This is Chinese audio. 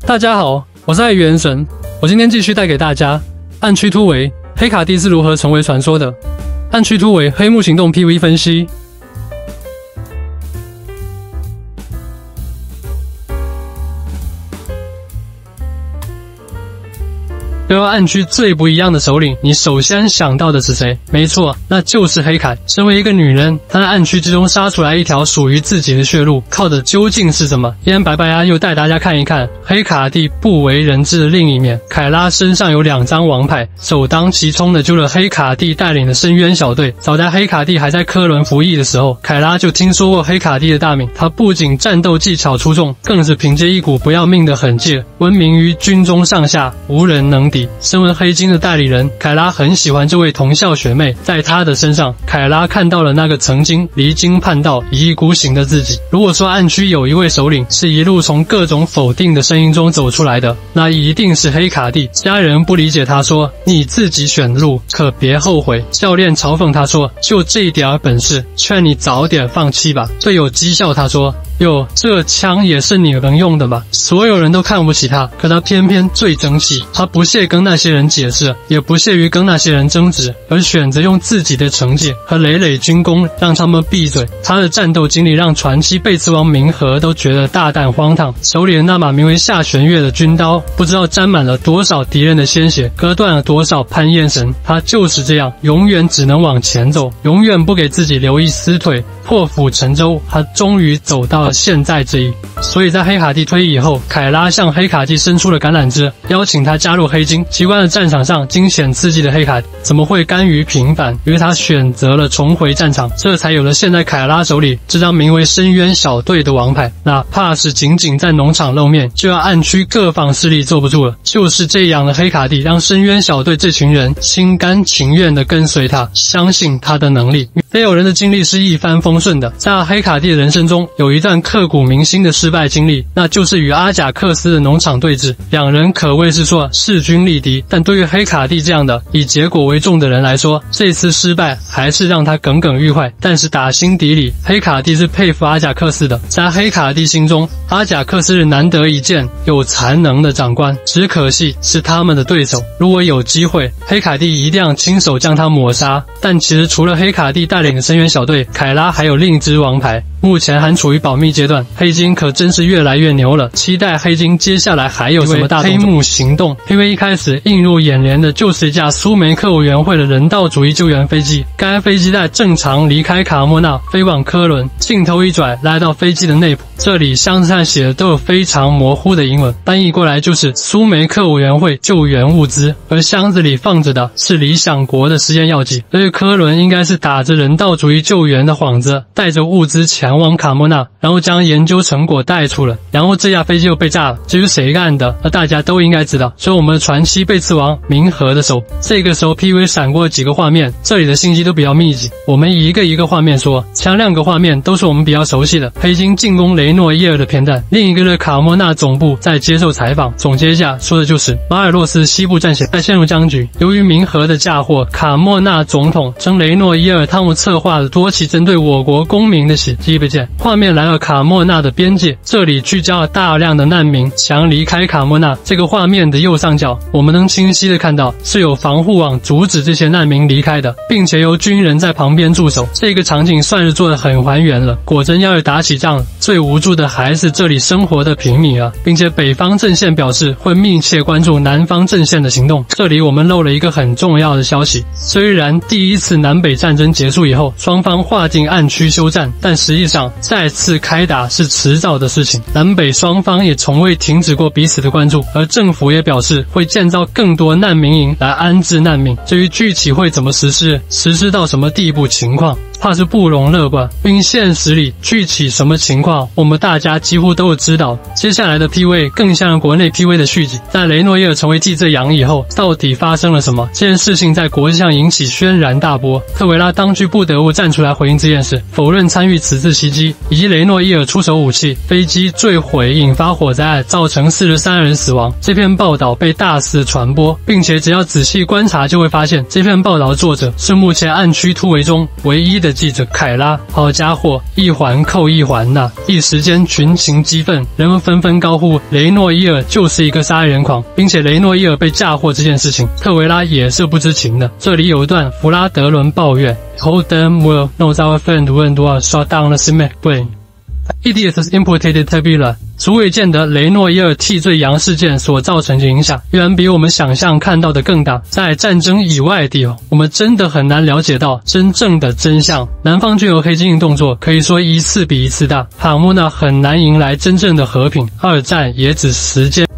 大家好，我是爱元神，我今天继续带给大家暗区突围，黑卡蒂是如何成为传说的。暗区突围黑幕行动 PV 分析。对于暗区最不一样的首领，你首先想到的是谁？没错，那就是黑凯。身为一个女人，她在暗区之中杀出来一条属于自己的血路，靠的究竟是什么？今天白白鸭又带大家看一看黑卡蒂不为人知的另一面。凯拉身上有2张王牌，首当其冲的就是黑卡蒂带领的深渊小队。早在黑卡蒂还在科伦服役的时候，凯拉就听说过黑卡蒂的大名。他不仅战斗技巧出众，更是凭借一股不要命的狠劲，闻名于军中上下，无人能敌。身为黑金的代理人，凯拉很喜欢这位同校学妹，在她的身上，凯拉看到了那个曾经离经叛道、一意孤行的自己。如果说暗区有一位首领是一路从各种否定的声音中走出来的，那一定是黑卡蒂。家人不理解他说：“你自己选的路，可别后悔。”教练嘲讽他说：“就这一点本事，劝你早点放弃吧。”队友讥笑他说：“哟，这枪也是你能用的吧？”所有人都看不起他，可他偏偏最争气。他不屑跟那些人解释，也不屑于跟那些人争执，而选择用自己的成绩和累累军功让他们闭嘴。他的战斗经历让传奇贝兹王冥河都觉得大胆荒唐。手里的那把名为下弦月的军刀，不知道沾满了多少敌人的鲜血，割断了多少攀岩绳。他就是这样，永远只能往前走，永远不给自己留一丝退。破釜沉舟，他终于走到了现在这一。所以在黑卡蒂退役以后，凯拉向黑卡蒂伸出了橄榄枝，邀请他加入黑金。奇怪的战场上惊险刺激的黑卡怎么会甘于平凡？因为他选择了重回战场，这才有了现在凯拉手里这张名为深渊小队的王牌。哪怕是仅仅在农场露面，就要暗区各方势力坐不住了。就是这样的黑卡蒂，让深渊小队这群人心甘情愿地跟随他，相信他的能力。也有人的经历是一帆风顺的，在黑卡蒂的人生中有一段刻骨铭心的失败经历，那就是与阿贾克斯的农场对峙。两人可谓是说势均力敌，但对于黑卡蒂这样的以结果为重的人来说，这次失败还是让他耿耿于怀。但是打心底里，黑卡蒂是佩服阿贾克斯的。在黑卡蒂心中，阿贾克斯是难得一见有才能的长官，只可惜是他们的对手。如果有机会，黑卡蒂一定要亲手将他抹杀。但其实除了黑卡蒂带领的深渊小队，凯拉还有另一支王牌，目前还处于保密阶段。黑金可真是越来越牛了，期待黑金接下来还有什么大动作。黑幕行动 PV 一开始映入眼帘的就是一架苏梅克委员会的人道主义救援飞机，该飞机在正常离开卡莫纳飞往科伦，镜头一转来到飞机的内部，这里箱子上写的都有非常模糊的英文，翻译过来就是苏梅克委员会救援物资，而箱子里放着的是理想国的实验药剂。所以科伦应该是打着人道主义救援的幌子，带着物资前往卡莫纳，然后将研究成果带出了，然后这架飞机又被炸了。至于谁干的，那大家都应该知道，所以我们的传奇贝兹王冥河的手。这个时候 PV 闪过几个画面，这里的信息都比较密集，我们一个一个画面说。前2个画面都是我们比较熟悉的黑金进攻雷诺伊尔的片段，另一个是卡莫纳总部在接受采访。总结一下，说的就是马尔洛斯西部战线在陷入僵局，由于冥河的嫁祸，卡莫纳总统称雷诺伊尔他们策划了多起针对我国公民的袭击被见。画面来到卡莫纳的边界，这里聚焦了大量的难民想离开卡莫纳。这个画面的右上角，我们能清晰的看到是有防护网阻止这些难民离开的，并且由军人在旁边驻守。这个场景算是做得很还原了。果真要是打起仗，最无助的还是这里生活的平民啊，并且北方阵线表示会密切关注南方阵线的行动。这里我们漏了一个很重要的消息，虽然第一次南北战争结束以后，双方划定暗区休战，但实际上再次开打是迟早的事情。南北双方也从未停止过彼此的关注，而政府也表示会建造更多难民营来安置难民。至于具体会怎么实施到什么地步情况，怕是不容乐观，并现实里具体什么情况，我们大家几乎都有知道。接下来的 PV 更像国内 PV 的续集，在雷诺伊尔成为记者羊以后，到底发生了什么？这件事情在国际上引起轩然大波，特维拉当局不得不站出来回应这件事，否认参与此次袭击，以及雷诺伊尔出手武器，飞机坠毁引发火灾案，造成43人死亡。这篇报道被大肆传播，并且只要仔细观察就会发现，这篇报道的作者是目前暗区突围中唯一的记着凯拉，好家伙，一环扣一环呐！一时间群情激愤，人们纷纷高呼雷诺伊尔就是一个杀人狂，并且雷诺伊尔被嫁祸这件事情，特维拉也是不知情的。这里有一段弗拉德伦抱怨 ：“Hold them well, knows our friend when do I shut down the cement brain. It is imported tabula。”足以见得雷诺伊尔替罪羊事件所造成的影响，居然比我们想象看到的更大。在战争以外的地方，我们真的很难了解到真正的真相。南方军有黑金营动作，可以说一次比一次大。帕穆纳很难迎来真正的和平，二战也只是时间。